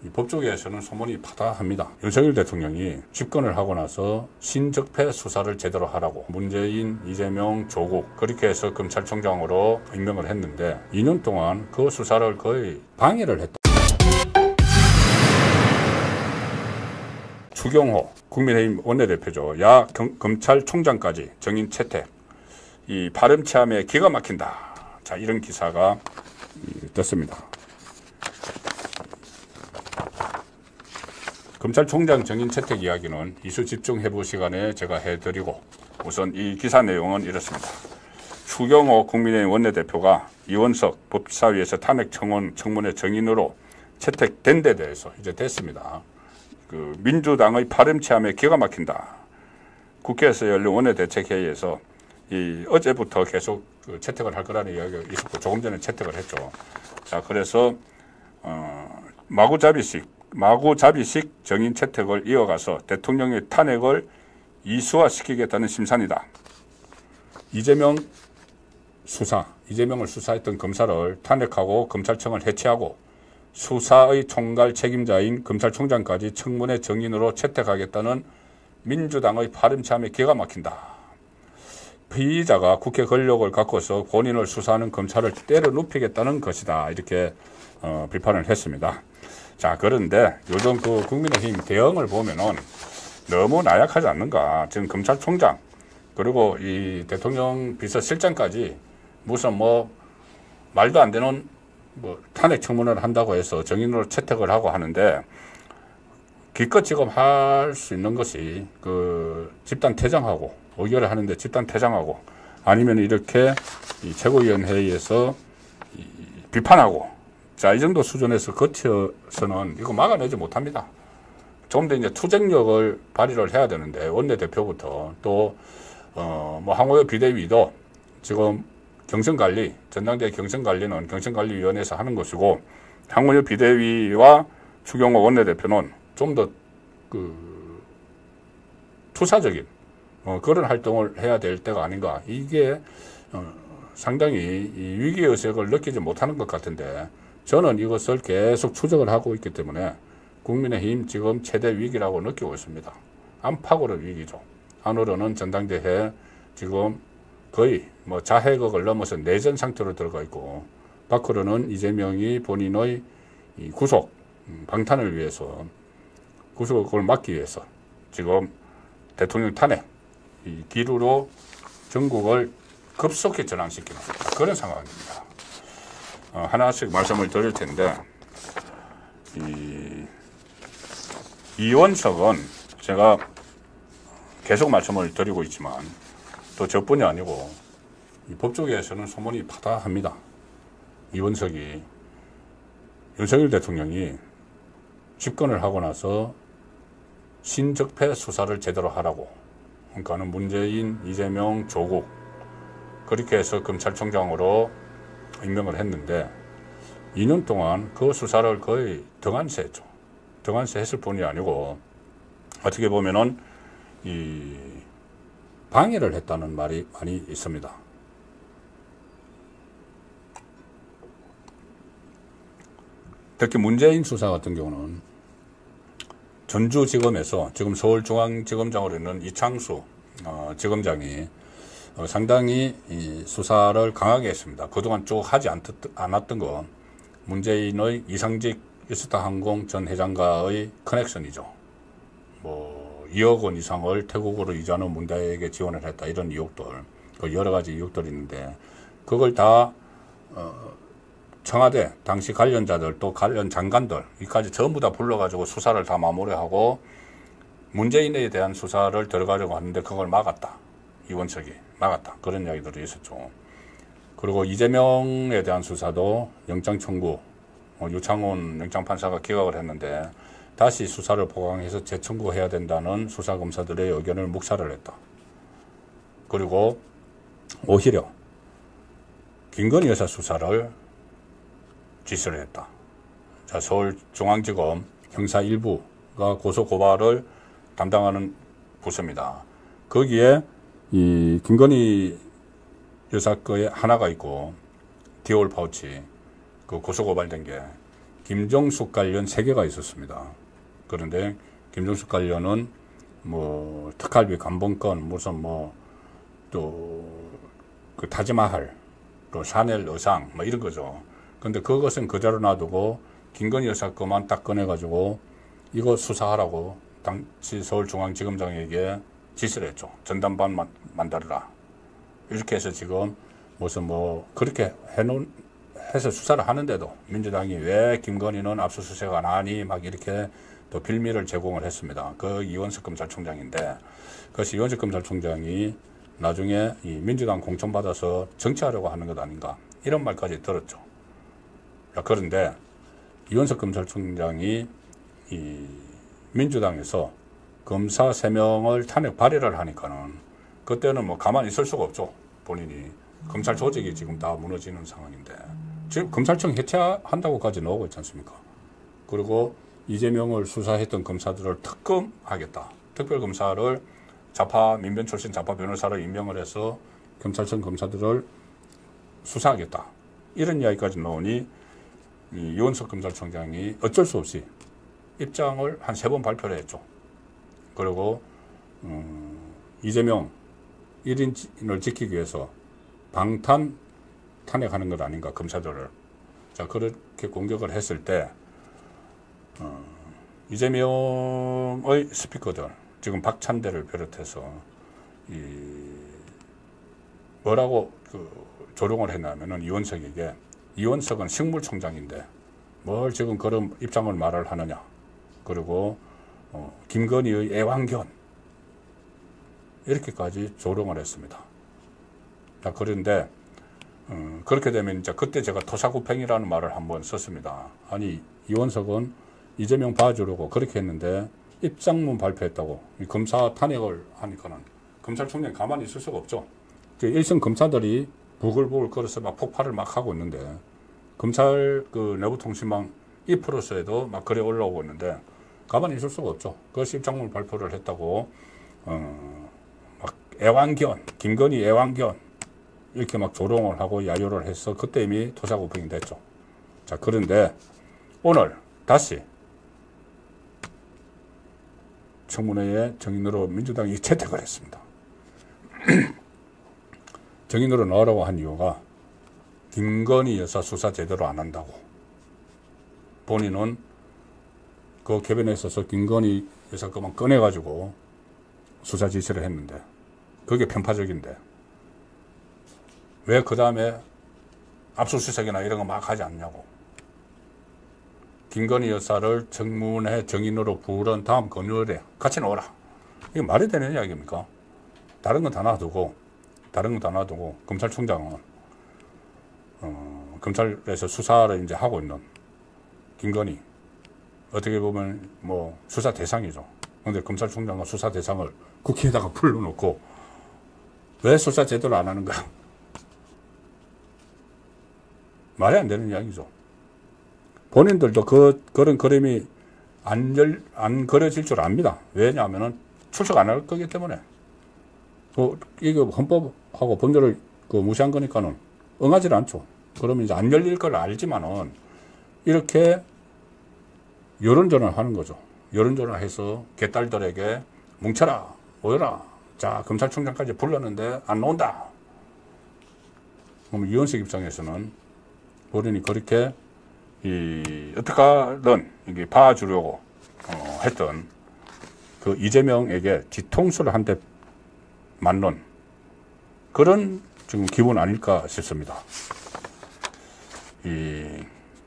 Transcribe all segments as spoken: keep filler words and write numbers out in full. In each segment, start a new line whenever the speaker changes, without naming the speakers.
이 법조계에서는 소문이 파다합니다. 윤석열 대통령이 집권을 하고 나서 신적폐 수사를 제대로 하라고 문재인, 이재명, 조국 그렇게 해서 검찰총장으로 임명을 했는데 이 년 동안 그 수사를 거의 방해를 했다. 추경호 국민의힘 원내대표죠. 야 경, 검찰총장까지 정인 채택. 이 발음체함에 기가 막힌다. 자, 이런 기사가 떴습니다. 검찰총장 정인 채택 이야기는 이슈 집중 해부 시간에 제가 해드리고 우선 이 기사 내용은 이렇습니다. 추경호 국민의힘 원내대표가 이원석 법사위에서 탄핵 청원 청문회 정인으로 채택된 데 대해서 이제 됐습니다. 그 민주당의 발음체함에 기가 막힌다. 국회에서 열린 원내대책회의에서 이 어제부터 계속 그 채택을 할 거라는 이야기가 있었고 조금 전에 채택을 했죠. 자, 그래서 어, 마구잡이식 마구잡이식 정인 채택을 이어가서 대통령의 탄핵을 이수화시키겠다는 심산이다. 이재명 수사, 이재명을 수사했던 검사를 탄핵하고 검찰청을 해체하고 수사의 총괄 책임자인 검찰총장까지 청문회 정인으로 채택하겠다는 민주당의 발음체함에 기가 막힌다. 피의자가 국회 권력을 갖고서 본인을 수사하는 검찰을 때려 눕히겠다는 것이다. 이렇게 어, 비판을 했습니다. 자, 그런데 요즘 그 국민의힘 대응을 보면은 너무 나약하지 않는가. 지금 검찰총장 그리고 이 대통령 비서실장까지 무슨 뭐 말도 안 되는 뭐 탄핵 청문회를 한다고 해서 정인으로 채택을 하고 하는데 기껏 지금 할 수 있는 것이 그 집단 퇴장하고 의결을 하는데 집단 퇴장하고 아니면 이렇게 이 최고위원회의에서 이 비판하고 자, 이 정도 수준에서 거쳐서는 이거 막아내지 못합니다. 좀 더 이제 투쟁력을 발휘를 해야 되는데 원내대표부터 또 어 뭐 황호여 비대위도 지금 경선관리, 전당대회 경선관리는 경선관리위원회에서 하는 것이고 황호여 비대위와 추경호 원내대표는 좀 더 그 투사적인 어, 그런 활동을 해야 될 때가 아닌가. 이게 어, 상당히 이 위기의식을 느끼지 못하는 것 같은데 저는 이것을 계속 추적을 하고 있기 때문에 국민의힘 지금 최대 위기라고 느끼고 있습니다. 안팎으로 위기죠. 안으로는 전당대회 지금 거의 뭐 자해극을 넘어서 내전 상태로 들어가 있고 밖으로는 이재명이 본인의 이 구속 방탄을 위해서 구속을 막기 위해서 지금 대통령 탄핵 이 기류로 전국을 급속히 전환시키는 그런 상황입니다. 어, 하나씩 말씀을 드릴 텐데 이 이원석은 제가 계속 말씀을 드리고 있지만 또 저뿐이 아니고 이 법조계에서는 소문이 파다합니다. 이원석이 윤석열 대통령이 집권을 하고 나서 신적폐 수사를 제대로 하라고 그러니까는 문재인, 이재명, 조국 그렇게 해서 검찰총장으로 임명을 했는데 이 년 동안 그 수사를 거의 등한시 했죠. 등한시 했을 뿐이 아니고 어떻게 보면은 이 방해를 했다는 말이 많이 있습니다. 특히 문재인 수사 같은 경우는 전주지검에서 지금 서울중앙지검장으로 있는 이창수 어, 지검장이 어, 상당히 이 수사를 강하게 했습니다. 그동안 쭉 하지 않, 않았던 거 문재인의 이상직 이스타항공 전 회장과의 커넥션이죠. 뭐 이억 원 이상을 태국으로 이주하는 문대에게 지원을 했다 이런 의혹들 그 여러 가지 의혹들이 있는데 그걸 다 어, 청와대 당시 관련자들 또 관련 장관들 이까지 전부 다 불러가지고 수사를 다 마무리하고 문재인에 대한 수사를 들어가려고 하는데 그걸 막았다. 이원석이 막았다. 그런 이야기들이 있었죠. 그리고 이재명에 대한 수사도 영장 청구 어, 유창훈 영장판사가 기각을 했는데 다시 수사를 보강해서 재청구해야 된다는 수사검사들의 의견을 묵살을 했다. 그리고 오히려 김건희 여사 수사를 지시를 했다. 자, 서울중앙지검 형사 일 부가 고소고발을 담당하는 부서입니다. 거기에 이 김건희 여사 거에 하나가 있고 디올 파우치 그 고소고발된 게 김종숙 관련 세 개가 있었습니다. 그런데 김종숙 관련은 뭐 특활비 감봉권, 무슨 뭐 또 그 타지마할, 또 샤넬 의상 뭐 이런 거죠. 근데 그것은 그대로 놔두고 김건희 여사 것만 딱 꺼내가지고 이거 수사하라고 당시 서울중앙지검장에게 지시를 했죠. 전담반 만, 만들어라. 이렇게 해서 지금 무슨 뭐 그렇게 해놓은 해서 수사를 하는데도 민주당이 왜 김건희는 압수수색 안 하니 막 이렇게 또 빌미를 제공을 했습니다. 그 이원석 검찰총장인데 그것이 이원석 검찰총장이 나중에 이 민주당 공천받아서 정치하려고 하는 것 아닌가 이런 말까지 들었죠. 그런데 이원석 검찰총장이 이 민주당에서 검사 세 명을 탄핵 발의를 하니까는 그때는 뭐 가만히 있을 수가 없죠. 본인이 검찰 조직이 지금 다 무너지는 상황인데 지금 검찰청 해체한다고까지 나오고 있지 않습니까? 그리고 이재명을 수사했던 검사들을 특검하겠다. 특별검사를 좌파 민변 출신 좌파 변호사를 임명을 해서 검찰청 검사들을 수사하겠다. 이런 이야기까지 나오니 이 이원석 검찰총장이 어쩔 수 없이 입장을 한 세 번 발표를 했죠. 그리고 음, 이재명 일 인을 지키기 위해서 방탄 탄핵하는 것 아닌가 검사들을. 자 그렇게 공격을 했을 때 어, 이재명의 스피커들 지금 박찬대를 비롯해서 이 뭐라고 그 조롱을 했냐면은 이원석에게 이원석은 식물총장인데 뭘 지금 그런 입장을 말을 하느냐. 그리고 어, 김건희의 애완견 이렇게까지 조롱을 했습니다. 자 그런데 음, 그렇게 되면 이제 그때 제가 토사구팽이라는 말을 한번 썼습니다. 아니 이원석은 이재명 봐주려고 그렇게 했는데 입장문 발표했다고 이 검사 탄핵을 하니까는 검찰총장이 가만히 있을 수가 없죠. 일선 검사들이 부글부글 끓어서 막 폭발을 막 하고 있는데 검찰 그 내부통신망 이프로스에도 막 글에 올라오고 있는데 가만히 있을 수가 없죠. 그것이 입장문 발표를 했다고 어, 막 애완견, 김건희 애완견 이렇게 막 조롱을 하고 야유를 해서 그때 이미 토사구팽이 됐죠. 자 그런데 오늘 다시 청문회에 정인으로 민주당이 채택을 했습니다. 정인으로 나오라고 한 이유가 김건희 여사 수사 제대로 안 한다고. 본인은 그 개변에 있어서 김건희 여사 것만 꺼내가지고 수사 지시를 했는데 그게 편파적인데 왜 그 다음에 압수수색이나 이런 거 막 하지 않냐고. 김건희 여사를 청문회 정인으로 부른 다음 금요일에 같이 나오라. 이게 말이 되는 이야기입니까? 다른 건 다 놔두고 다른 건 다 놔두고 검찰총장은 어, 검찰에서 수사를 이제 하고 있는 김건희 어떻게 보면 뭐 수사 대상이죠. 그런데 검찰총장은 수사 대상을 국회에다가 풀어놓고 왜 수사 제대로 안 하는가? 말이 안 되는 이야기죠. 본인들도 그, 그런 그림이 안, 열, 안 그려질 줄 압니다. 왜냐하면 출석 안 할 거기 때문에. 뭐, 이거 헌법하고 법률을 그 무시한 거니까는 응하지 않죠. 그러면 이제 안 열릴 걸 알지만은 이렇게 여론전을 하는 거죠. 여론전을 해서 개딸들에게 뭉쳐라, 모여라. 자, 검찰총장까지 불렀는데 안 나온다. 그럼 이원석 입장에서는 본인이 그렇게 이 어떻게든 이게 봐주려고 어, 했던 그 이재명에게 뒤통수를 한 대 맞는 그런 지금 기분 아닐까 싶습니다. 이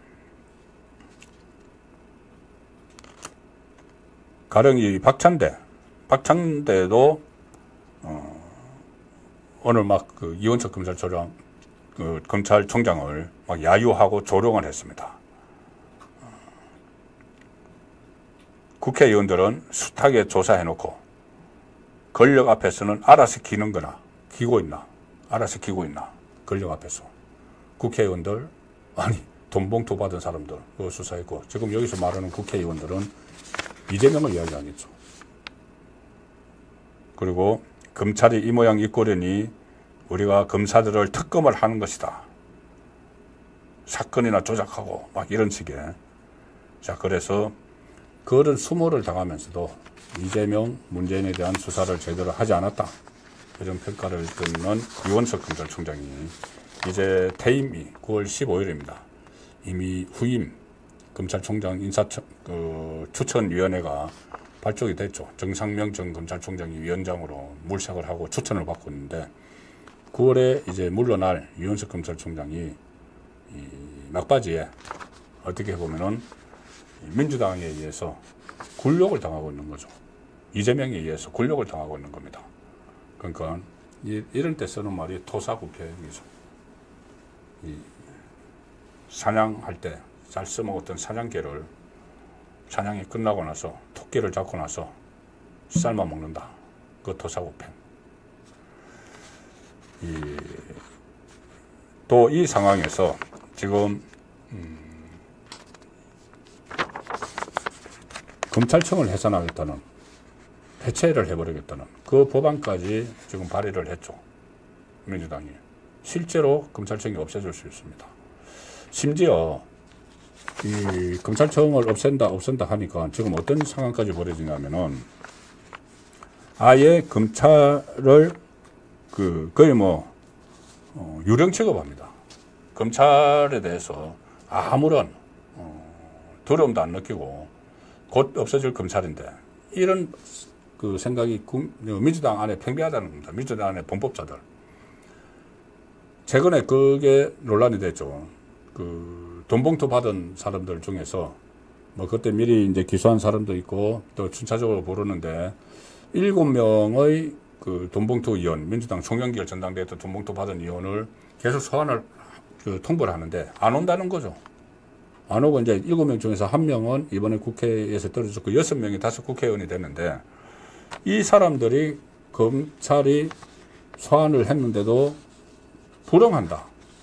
가령 이 박찬대, 박찬대도 어, 오늘 막 그 이원석 검찰총장, 그 검찰총장을 막 야유하고 조롱을 했습니다. 국회의원들은 숱하게 조사해놓고 권력 앞에서는 알아서 기는 거나 기고 있나 알아서 기고 있나 권력 앞에서 국회의원들 아니 돈봉투 받은 사람들 그거 수사했고 지금 여기서 말하는 국회의원들은 이재명을 이야기하겠죠. 그리고 검찰이 이 모양 이 꼴이니 우리가 검사들을 특검을 하는 것이다. 사건이나 조작하고 막 이런 식의 자, 그래서 그런 수모를 당하면서도 이재명, 문재인에 대한 수사를 제대로 하지 않았다. 이런 평가를 듣는 이원석 검찰총장이 이제 퇴임이 구월 십오일입니다. 이미 후임 검찰총장 인사청 그 추천위원회가 발족이 됐죠. 정상명 전 검찰총장이 위원장으로 물색을 하고 추천을 받고 있는데 구월에 이제 물러날 이원석 검찰총장이 이 막바지에 어떻게 보면은 민주당에 의해서 굴욕을 당하고 있는 거죠. 이재명에 의해서 굴욕을 당하고 있는 겁니다. 그러니까 이, 이런 때 쓰는 말이 토사구ke이죠. 이 사냥할 때 잘 써먹었던 사냥개를 사냥이 끝나고 나서 토끼를 잡고 나서 삶아 먹는다. 그 토사구팽. 또 이 상황에서 지금 음, 검찰청을 해산하겠다는, 해체를 해버리겠다는 그 법안까지 지금 발의를 했죠. 민주당이. 실제로 검찰청이 없애질 수 있습니다. 심지어 이 검찰청을 없앤다 없앤다 하니까 지금 어떤 상황까지 벌어지냐면은 아예 검찰을 그 거의 뭐 어, 유령 취급합니다. 검찰에 대해서 아무런 어, 두려움도 안 느끼고 곧 없어질 검찰인데 이런 그 생각이 민주당 안에 팽배하다는 겁니다. 민주당 안에 범법자들. 최근에 그게 논란이 됐죠. 그 돈봉투 받은 사람들 중에서 뭐 그때 미리 이제 기소한 사람도 있고 또 순차적으로 부르는데 일곱 명의 그 돈봉투 의원, 민주당 송영길 전당대회 때 돈봉투 받은 의원을 계속 소환을 그 통보를 하는데 안 온다는 거죠. 안 오고 이제 일곱 명 중에서 한 명은 이번에 국회에서 떨어졌고 여섯 명이 다시 국회의원이 됐는데 이 사람들이 검찰이 소환을 했는데도 불응한다.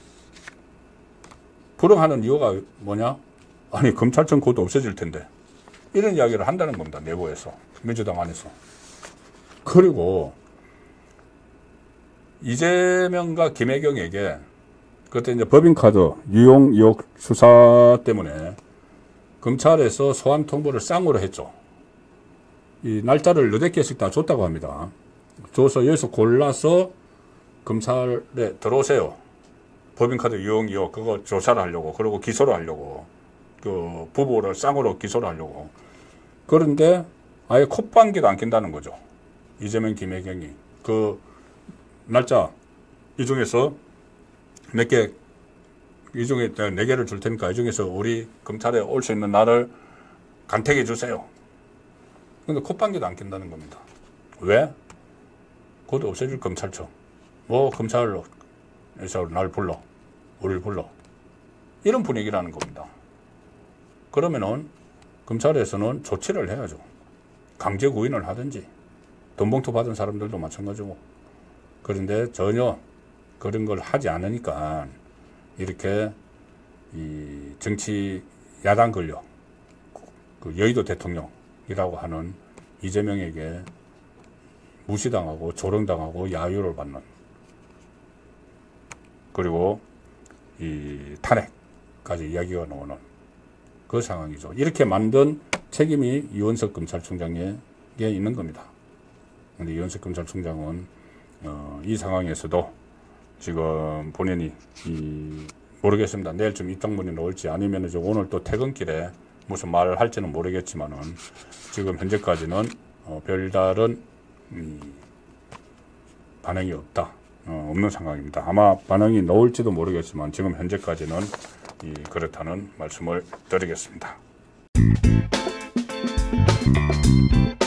불응하는 이유가 뭐냐? 아니 검찰청 곧 없어질 텐데 이런 이야기를 한다는 겁니다. 내부에서. 민주당 안에서. 그리고 이재명과 김혜경에게 그때 이제 법인카드 유용 의혹 수사 때문에 검찰에서 소환 통보를 쌍으로 했죠. 이 날짜를 여덟 개씩 다 줬다고 합니다. 줘서 여기서 골라서 검찰에 들어오세요. 법인카드 유용 의혹 그거 조사를 하려고, 그리고 기소를 하려고, 그 부부를 쌍으로 기소를 하려고. 그런데 아예 콧방귀도 안 낀다는 거죠. 이재명, 김혜경이. 그 날짜 이 중에서 몇 개, 이 중에 네 개를 줄 테니까 이 중에서 우리 검찰에 올 수 있는 날을 간택해 주세요. 근데 콧방귀도 안 낀다는 겁니다. 왜? 곧 없어질 검찰청. 뭐 검찰에서 날 불러, 우리를 불러. 이런 분위기라는 겁니다. 그러면은 검찰에서는 조치를 해야죠. 강제 구인을 하든지 돈봉투 받은 사람들도 마찬가지고. 그런데 전혀 그런 걸 하지 않으니까 이렇게 이 정치 야당 권력, 그 여의도 대통령이라고 하는 이재명에게 무시당하고 조롱당하고 야유를 받는, 그리고 이 탄핵까지 이야기가 나오는 그 상황이죠. 이렇게 만든 책임이 이원석 검찰총장에게 있는 겁니다. 그런데 이원석 검찰총장은 어, 이 상황에서도 지금 본인이 이 모르겠습니다. 내일쯤 입장문이 나올지 아니면 이제 오늘 또 퇴근길에 무슨 말을 할지는 모르겠지만은 지금 현재까지는 어, 별다른 음, 반응이 없다. 어, 없는 상황입니다. 아마 반응이 나올지도 모르겠지만 지금 현재까지는 이 그렇다는 말씀을 드리겠습니다.